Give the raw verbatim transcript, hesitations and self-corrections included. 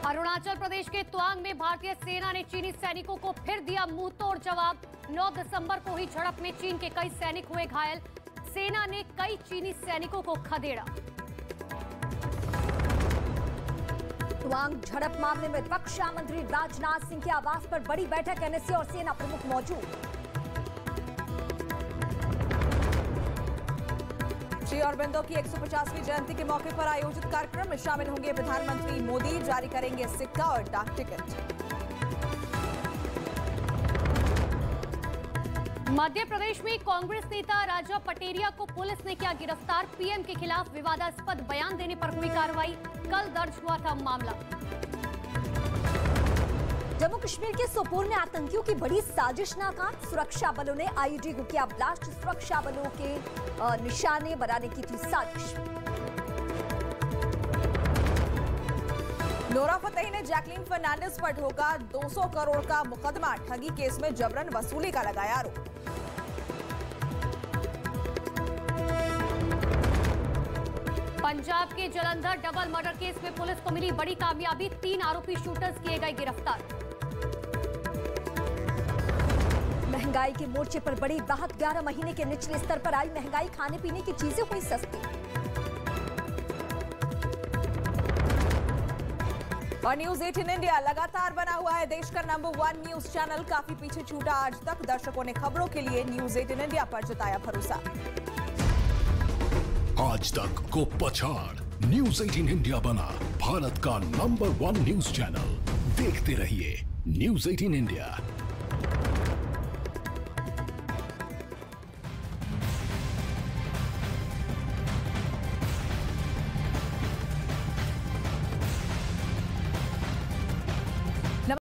अरुणाचल प्रदेश के तवांग में भारतीय सेना ने चीनी सैनिकों को फिर दिया मुंहतोड़ जवाब। नौ दिसंबर को ही झड़प में चीन के कई सैनिक हुए घायल। सेना ने कई चीनी सैनिकों को खदेड़ा। तवांग झड़प मामले में रक्षा मंत्री राजनाथ सिंह के आवास पर बड़ी बैठक, एनएसए और सेना प्रमुख मौजूद। श्री अरबिंदो की एक सौ पचासवीं जयंती के मौके पर आयोजित कार्यक्रम में शामिल होंगे प्रधानमंत्री मोदी, जारी करेंगे सिक्का और डाक टिकट। मध्य प्रदेश में कांग्रेस नेता राजा पटेरिया को पुलिस ने किया गिरफ्तार। पीएम के खिलाफ विवादास्पद बयान देने पर हुई कार्रवाई। कल दर्ज हुआ था मामला। जम्मू कश्मीर के सोपोर में आतंकियों की बड़ी साजिश नाकाम। सुरक्षा बलों ने आईईडी को किया ब्लास्ट। सुरक्षा बलों के निशाने बनाने की थी साजिश। नोरा फतेही ने जैकलीन फर्नांडिस पर ठोका दो सौ करोड़ का मुकदमा। ठगी केस में जबरन वसूली का लगाया आरोप। पंजाब के जलंधर डबल मर्डर केस में पुलिस को मिली बड़ी कामयाबी। तीन आरोपी शूटर्स किए गए गिरफ्तार। महंगाई के मोर्चे पर बड़ी राहत। ग्यारह महीने के निचले स्तर पर आई महंगाई। खाने पीने की चीजें हुई सस्ती। और न्यूज अठारह इंडिया लगातार बना हुआ है देश का नंबर वन न्यूज चैनल। काफी पीछे छूटा आज तक। दर्शकों ने खबरों के लिए न्यूज अठारह इंडिया पर जताया भरोसा। आज तक को पछाड़ न्यूज अठारह इंडिया बना भारत का नंबर वन न्यूज चैनल। देखते रहिए न्यूज अठारह इंडिया।